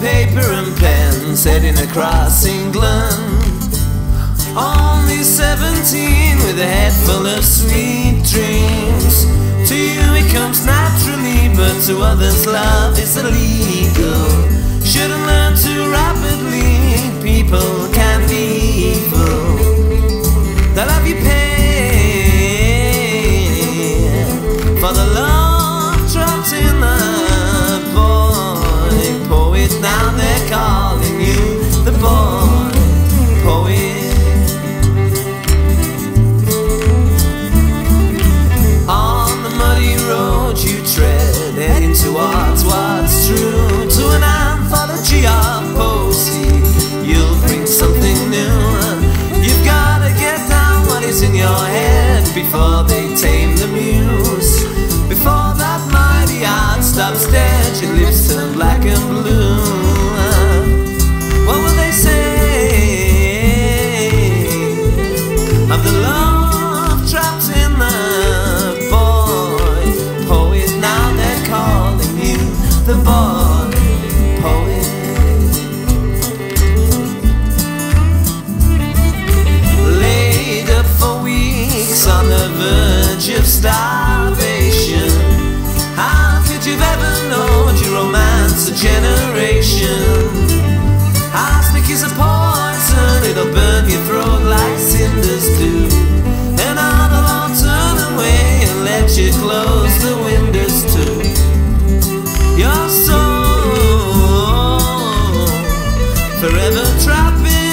paper and pens, heading across England. Only 17 with a head full of sweet dreams. To you it comes naturally, but to others love is illegal. Shouldn't learn too rapidly, people can be evil. They'll have you pay for the love trapped in the boy poet. Now they're calling you the boy poet. You tread heading towards what's true, to an anthology of poesy. You'll bring something new. You've gotta get down what is in your head before they tame the muse. Before that mighty art stops dead, your lips turn black and blue. What will they say of the love trapped in the the boy poet? Laid up for weeks on the verge of starvation. How could you ever know you romance a generation? Arsenic is a poison, it'll burn your throat like cinders do. And I'll turn away and let you close the windows too. Your soul forever trapping